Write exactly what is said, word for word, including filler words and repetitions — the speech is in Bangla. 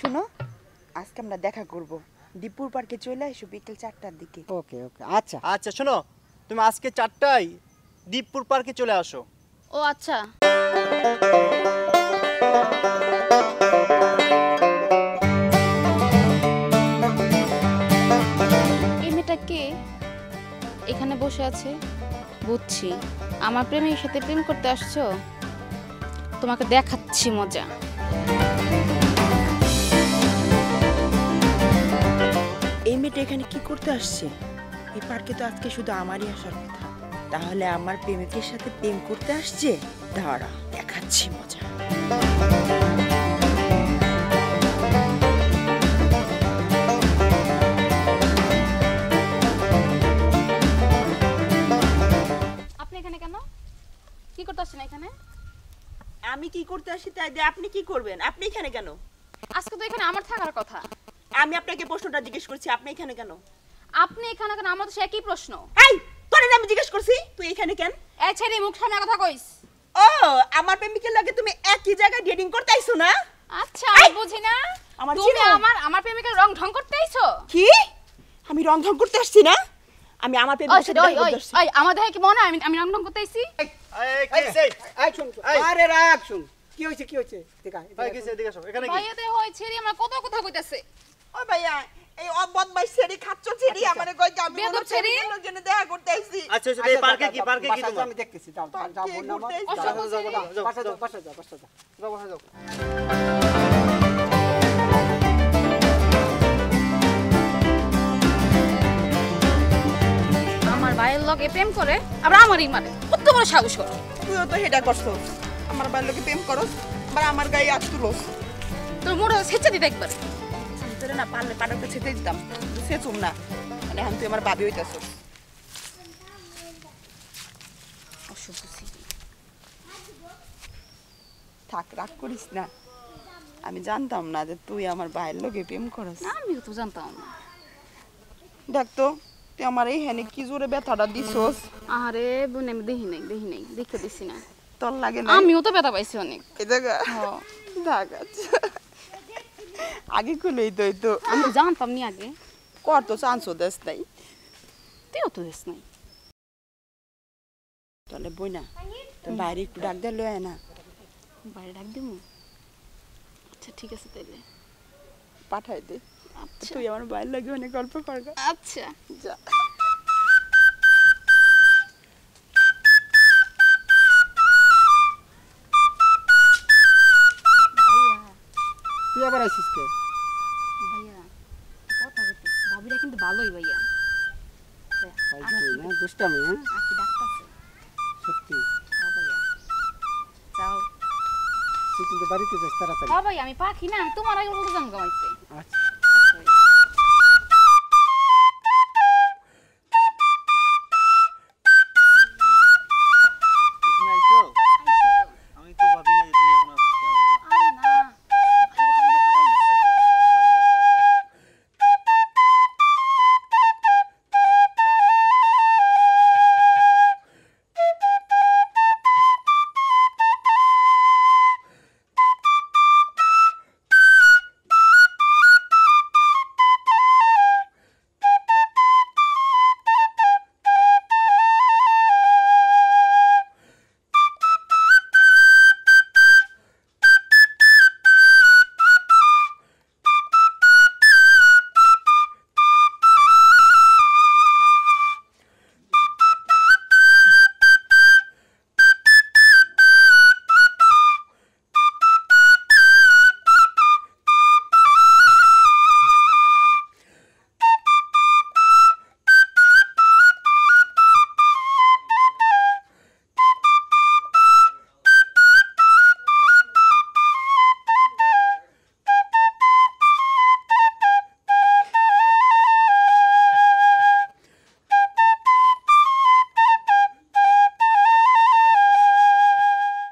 শোনো, আজকে আমরা দেখা করব। দীপুর পার্কে চলে এসো বিকেল চারটার দিকে। ওকে ওকে আচ্ছা আচ্ছা শোনো, তুমি আজকে চারটায় দীপপুর পার্কে চলে আসো। ও আচ্ছা। এই মেয়েটা কে এখানে বসে আছে? বুঝছি, আমার প্রেমের সাথে প্রেম করতে আসছো। তোমাকে দেখাচ্ছি মজা। এই মেয়েটা এখানে কি করতে আসছে? এই পার্কে তো আজকে শুধু আমারই আসার কথা। তাহলে আমার প্রেমিকের সাথে প্রেম করতে আসছে? দাঁড়া, দেখাচ্ছি মজা। আপনি এখানে কেন? কি করতে আসছেন এখানে? আমি কি করতে আসি তাই দিয়ে আপনি কি করবেন? আপনি এখানে কেন? আজকে তো এখানে আমার থাকার কথা। আমি আপনাকে প্রশ্নটা জিজ্ঞেস করছি, আপনি এখানে কেন? আপনি এখানে কেন? আমার তো সে একই প্রশ্ন। এই, তোরে না আমি জিজ্ঞেস করছি তুই এখানে কেন? এই ছেড়ে মুখ সামনে কথা কইস। ও, আমার প্রেমিকের লাগে তুমি একই জায়গায় ডেটিং করতে আইছো না? আচ্ছা, আমি বুঝি না। আমার তুমি চিনো? আমার আমার প্রেমিকের রং ঢং করতে আইছো? কি? আমি রং ঢং করতে আসছি না? আমি আমার ওই প্রেমিকের সাথে ওই দেখা ওই করতে আসছি। ওই আমার দেখে কি মনে হয় আমি আমি রং ঢং করতে আইছি? এই, কি হইছে? এই শুন এই। আরে রাখ শুন কি হইছে কি হইছে দেখা এই, কি হইছে? এদিকে আসো। এখানে কি? ভাইয়া দে হয় ছেড়ে আমরা কত কথা কইতাছে। ও ভাইয়া, এই অবদমাই ছেড়ি খাচ্ছ ছেড়ি আমারে কই আমি বেয়াদব আমার ছেড়ি? প্রেমিকের লোকজনে দেখা করতে আইছি। আচ্ছা আচ্ছা, এই পার্কে কি? পার্কে কি তোমার? আমি দেখতেছি যাও যাও যাও পার্কে বললাম ঘুরতে আমার। এসেছি। যাও, যাও, যাও, যাও, বাসা যাও যাও। বাসা যাও বাসা যাও যাও বাসা যাও আমার ভাইয়ের লগে প্রেম করে আবার আমারই মারে। কত বড় সাহস ওর। তুইও তো হেডা করছস। আমার বাইর লোকে প্রেম করস, আবার আমার গায়ে হাত তুলস। তোর মোড় ছেচে দিতে একবার। আমি তোরে না পারলে পাটাকে ছেড়ে দিতাম, সেচুম না। মানে এখন তুই আমার বাবি হইতাছস। অসভ্য ছিলি। থাক, রাগ করিস না। আমি জানতাম না যে তুই আমার ভাইয়ের লোকে প্রেম করস। না আমিও তো জানতাম না। দেখ তো, তুই আমার এই হেনে কি জোরে ব্যথাটা দিছস। আরে বোন আমি দেখি নাই দেখি নাই দেখে দিছি না। তোর লাগে না? আমিও তো ব্যথা পাইছি অনেক। এই জায়গা হ্যাঁ। দেখ, আচ্ছা আগে খুলেই তো এই তো আমি তো জানতাম নি আগে। কর তো চান্সও দেশ নাই। তুইও তো দিস নাই। তাহলে বই না, তোর বাইরে একটু ডাক দিয়ে লয় না। বাইরে ডাক দিমু? আচ্ছা ঠিক আছে তাইলে। পাঠাই দে। আচ্ছা তুই আমার বাইরে লাগে অনেক গল্প করগা। আচ্ছা। যা। তুই আবার আইছিস কে? ভাইয়া কথা বলতে ভাবিরা কিন্তু ভালোই ভাইয়া। ভাই তুই না দুষ্টামি হ্যাঁ আকি ডাকতাছে। সত্যি হ্যাঁ ভাইয়া যাও। তুই কিন্তু বাড়িতে যাস তাড়াতাড়ি। হ্যাঁ ভাইয়া আমি পাখি না, আমি তোমার আগে বলতে যাম গাইতে। আচ্ছা